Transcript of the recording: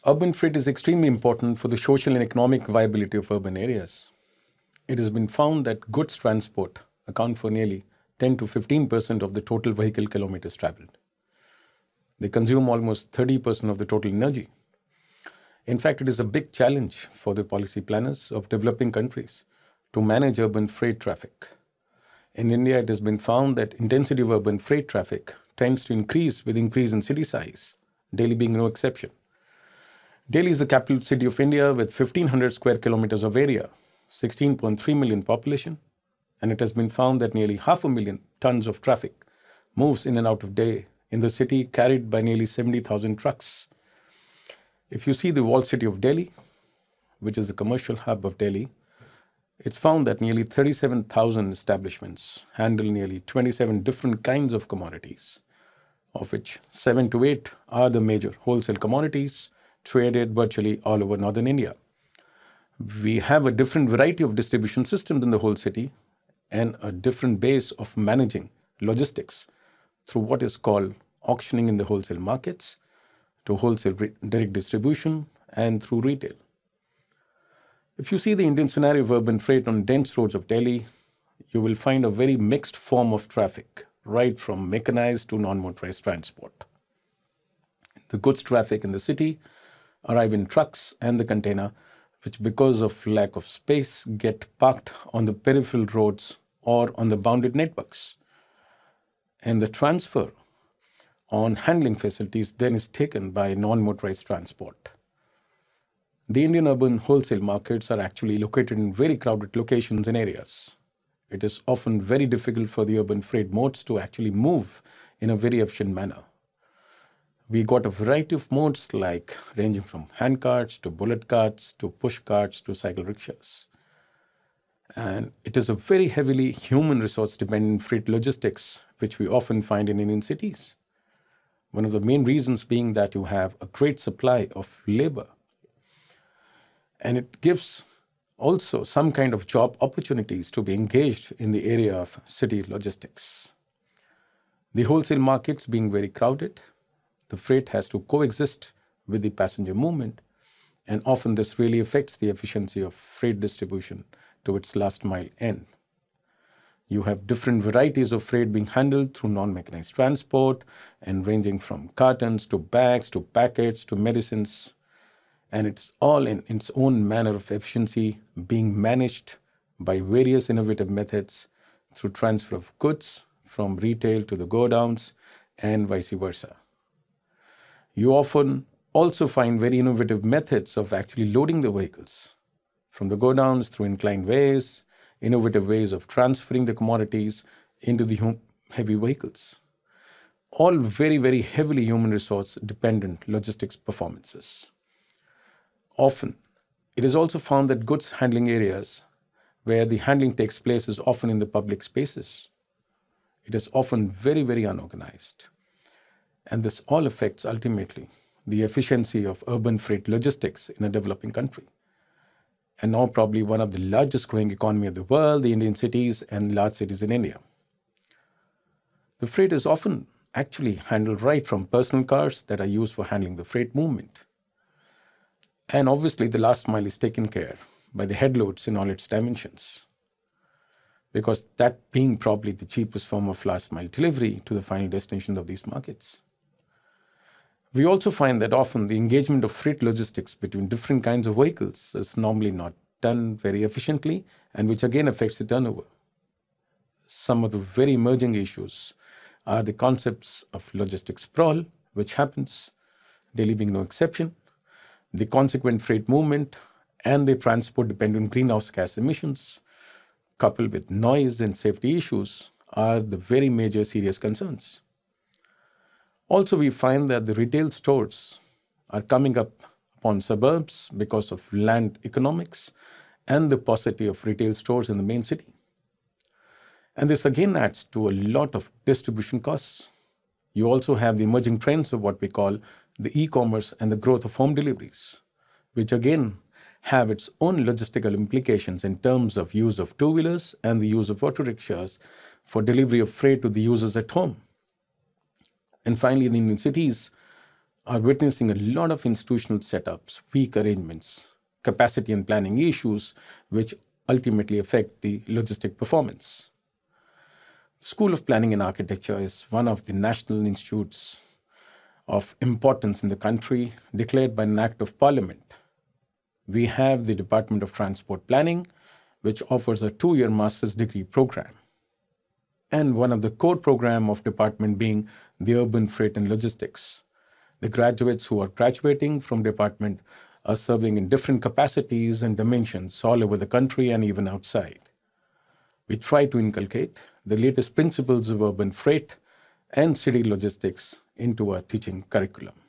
Urban freight is extremely important for the social and economic viability of urban areas. It has been found that goods transport account for nearly 10 to 15% of the total vehicle kilometers traveled. They consume almost 30% of the total energy. In fact, it is a big challenge for the policy planners of developing countries to manage urban freight traffic. In India, it has been found that intensity of urban freight traffic tends to increase with increase in city size, Delhi being no exception. Delhi is the capital city of India with 1,500 square kilometers of area, 16.3 million population, and it has been found that nearly 500,000 tons of traffic moves in and out of day in the city, carried by nearly 70,000 trucks. If you see the walled city of Delhi, which is the commercial hub of Delhi, it's found that nearly 37,000 establishments handle nearly 27 different kinds of commodities, of which 7 to 8 are the major wholesale commodities traded virtually all over northern India. We have a different variety of distribution systems in the whole city and a different base of managing logistics through what is called auctioning in the wholesale markets, to wholesale direct distribution, and through retail. If you see the Indian scenario of urban freight on dense roads of Delhi, you will find a very mixed form of traffic, right from mechanized to non-motorized transport. The goods traffic in the city arrive in trucks and the container, which because of lack of space get parked on the peripheral roads or on the bounded networks. And the transfer on handling facilities then is taken by non-motorized transport. The Indian urban wholesale markets are actually located in very crowded locations and areas. It is often very difficult for the urban freight modes to actually move in a very efficient manner. We got a variety of modes like ranging from hand carts to bullet carts to push carts to cycle rickshaws. And it is a very heavily human resource dependent freight logistics, which we often find in Indian cities. One of the main reasons being that you have a great supply of labor. And it gives also some kind of job opportunities to be engaged in the area of city logistics. The wholesale markets being very crowded, the freight has to coexist with the passenger movement, and often this really affects the efficiency of freight distribution to its last mile end. You have different varieties of freight being handled through non-mechanized transport and ranging from cartons to bags to packets to medicines. And it's all in its own manner of efficiency being managed by various innovative methods through transfer of goods from retail to the godowns and vice versa. You often also find very innovative methods of actually loading the vehicles from the godowns through inclined ways, innovative ways of transferring the commodities into the heavy vehicles. All very, very heavily human resource dependent logistics performances. Often, it is also found that goods handling areas where the handling takes place is often in the public spaces. It is often very, very unorganized. And this all affects ultimately the efficiency of urban freight logistics in a developing country. And now probably one of the largest growing economy of the world, the Indian cities and large cities in India. The freight is often actually handled right from personal cars that are used for handling the freight movement. And obviously the last mile is taken care by the headloads in all its dimensions, because that being probably the cheapest form of last mile delivery to the final destination of these markets. We also find that often the engagement of freight logistics between different kinds of vehicles is normally not done very efficiently, and which again affects the turnover. Some of the very emerging issues are the concepts of logistics sprawl, which happens, Delhi being no exception, the consequent freight movement, and the transport-dependent greenhouse gas emissions, coupled with noise and safety issues, are the very major serious concerns. Also, we find that the retail stores are coming up upon suburbs because of land economics and the paucity of retail stores in the main city. And this again adds to a lot of distribution costs. You also have the emerging trends of what we call the e-commerce and the growth of home deliveries, which again have its own logistical implications in terms of use of two-wheelers and the use of auto rickshaws for delivery of freight to the users at home. And finally, in Indian cities, are witnessing a lot of institutional setups, weak arrangements, capacity and planning issues, which ultimately affect the logistic performance. School of Planning and Architecture is one of the national institutes of importance in the country, declared by an act of parliament. We have the Department of Transport Planning, which offers a 2-year master's degree program, and one of the core program of department being the Urban Freight and Logistics. The graduates who are graduating from department are serving in different capacities and dimensions all over the country and even outside. We try to inculcate the latest principles of urban freight and city logistics into our teaching curriculum.